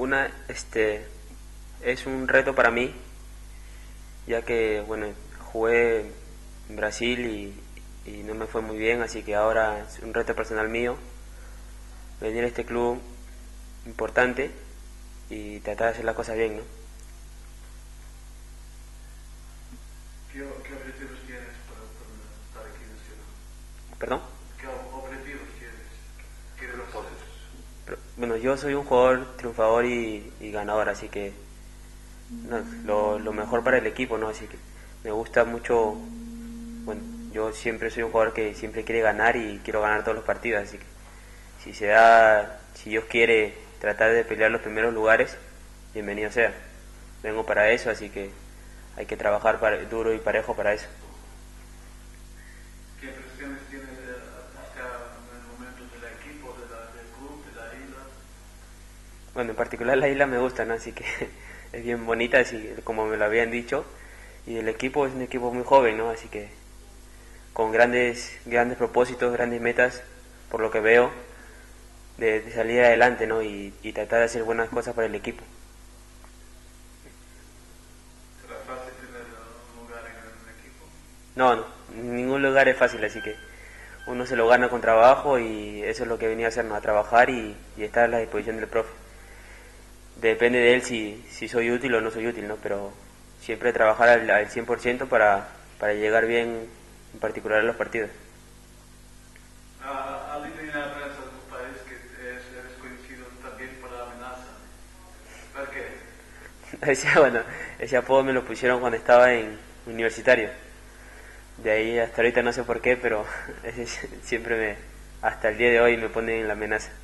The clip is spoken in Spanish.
Una, es un reto para mí, ya que, bueno, jugué en Brasil y no me fue muy bien, así que ahora es un reto personal mío venir a este club importante y tratar de hacer las cosas bien, ¿no? ¿Qué objetivos tienes para estar aquí en Ciudad? ¿Perdón? ¿Qué objetivos tienes? ¿Qué propósitos? Bueno, yo soy un jugador triunfador y ganador, así que no, lo mejor para el equipo, ¿no? Así que me gusta mucho, bueno, yo siempre soy un jugador que siempre quiere ganar y quiero ganar todos los partidos, así que si Dios quiere tratar de pelear los primeros lugares, bienvenido sea. Vengo para eso, así que hay que trabajar duro y parejo para eso. ¿Qué impresiones tienes hasta en el momento del equipo, del club, de la isla? Bueno, en particular la isla me gusta, ¿no? Así que es bien bonita, así como me lo habían dicho. Y el equipo es un equipo muy joven, ¿no? Así que con grandes propósitos, grandes metas, por lo que veo, de salir adelante, ¿no? Y tratar de hacer buenas cosas para el equipo. ¿Será fácil tener un lugar en el equipo? No, no, ningún lugar es fácil, así que uno se lo gana con trabajo y eso es lo que venía a hacer, ¿no? A trabajar y estar a la disposición del profe. Depende de él si soy útil o no soy útil, ¿no? Pero siempre trabajar al 100% para llegar bien, en particular a los partidos. A línea de la prensa de tu país que eres conocido también por la amenaza. ¿Por qué? Bueno, ese apodo me lo pusieron cuando estaba en universitario. De ahí hasta ahorita no sé por qué, pero ese siempre hasta el día de hoy me ponen en la amenaza.